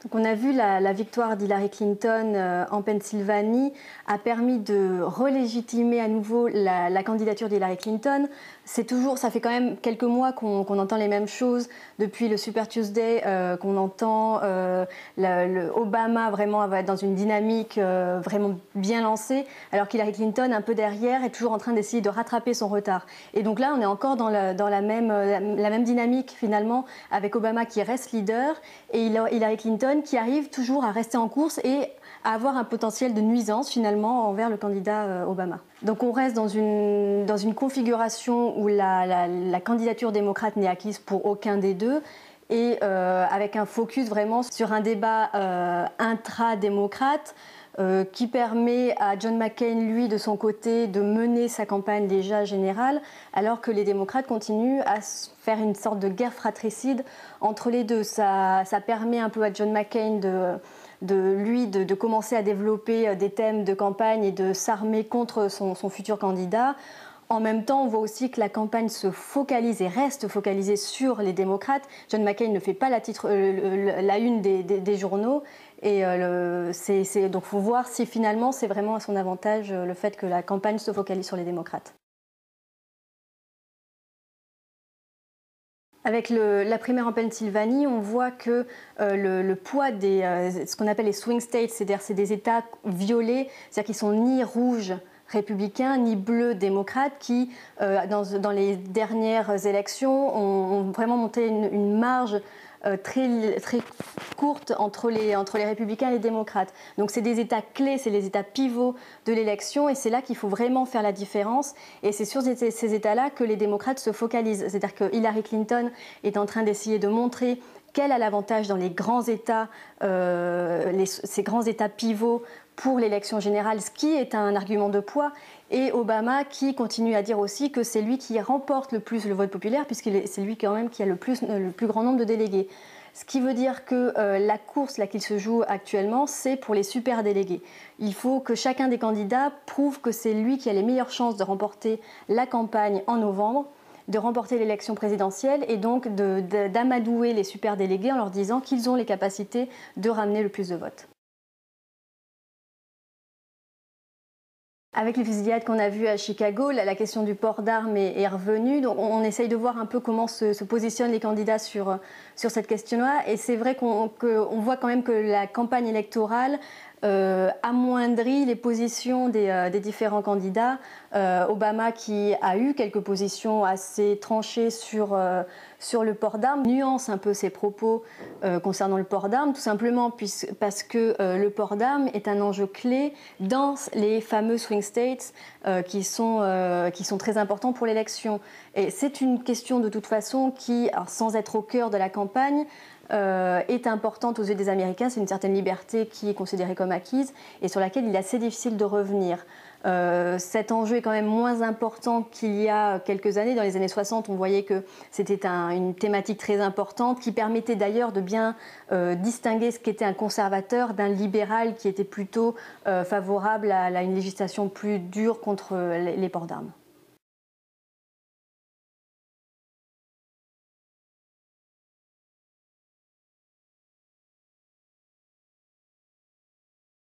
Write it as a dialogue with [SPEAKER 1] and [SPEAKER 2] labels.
[SPEAKER 1] Donc on a vu la victoire d'Hillary Clinton en Pennsylvanie a permis de relégitimer à nouveau la candidature d'Hillary Clinton. Ça fait quand même quelques mois qu'on entend les mêmes choses depuis le Super Tuesday, qu'on entend Obama vraiment va être dans une dynamique vraiment bien lancée, alors qu'Hillary Clinton, un peu derrière, est toujours en train d'essayer de rattraper son retard. Et donc là, on est encore dans la même dynamique finalement, avec Obama qui reste leader et Hillary Clinton qui arrive toujours à rester en course et à avoir un potentiel de nuisance finalement envers le candidat Obama. Donc on reste dans une configuration où la candidature démocrate n'est acquise pour aucun des deux et avec un focus vraiment sur un débat intra-démocrate qui permet à John McCain, lui, de son côté, de mener sa campagne déjà générale, alors que les démocrates continuent à faire une sorte de guerre fratricide entre les deux. Ça permet un peu à John McCain de commencer à développer des thèmes de campagne et de s'armer contre son futur candidat. En même temps, on voit aussi que la campagne se focalise et reste focalisée sur les démocrates. John McCain ne fait pas la une des journaux. Et donc il faut voir si finalement c'est vraiment à son avantage le fait que la campagne se focalise sur les démocrates. Avec la primaire en Pennsylvanie, on voit que le poids ce qu'on appelle les swing states, c'est-à-dire c'est des États violets, c'est-à-dire qu'ils sont ni rouges républicains ni bleus démocrates, qui dans les dernières élections ont vraiment monté une marge très, très courte entre les républicains et les démocrates. Donc c'est des États clés, c'est les États pivots de l'élection et c'est là qu'il faut vraiment faire la différence. Et c'est sur ces États-là que les démocrates se focalisent. C'est-à-dire que Hillary Clinton est en train d'essayer de montrer qu'elle a l'avantage dans les grands États, ces grands États pivots pour l'élection générale, ce qui est un argument de poids, et Obama qui continue à dire aussi que c'est lui qui remporte le plus le vote populaire, puisque c'est lui quand même qui a le plus grand nombre de délégués. Ce qui veut dire que la course qu'il se joue actuellement, c'est pour les super délégués. Il faut que chacun des candidats prouve que c'est lui qui a les meilleures chances de remporter la campagne en novembre, de remporter l'élection présidentielle et donc d'amadouer les super délégués en leur disant qu'ils ont les capacités de ramener le plus de votes. Avec les fusillades qu'on a vues à Chicago, la question du port d'armes est revenue. Donc on essaye de voir un peu comment se positionnent les candidats sur cette question-là. Et c'est vrai qu'on voit quand même que la campagne électorale amoindrit les positions des différents candidats. Obama qui a eu quelques positions assez tranchées sur le port d'armes, nuance un peu ses propos concernant le port d'armes, tout simplement parce que le port d'armes est un enjeu clé dans les fameux swing states qui sont très importants pour l'élection. Et c'est une question de toute façon qui, alors, sans être au cœur de la campagne, est importante aux yeux des Américains. C'est une certaine liberté qui est considérée comme acquise et sur laquelle il est assez difficile de revenir. Cet enjeu est quand même moins important qu'il y a quelques années. Dans les années 60, on voyait que c'était une thématique très importante qui permettait d'ailleurs de bien distinguer ce qu'était un conservateur d'un libéral qui était plutôt favorable à une législation plus dure contre les ports d'armes.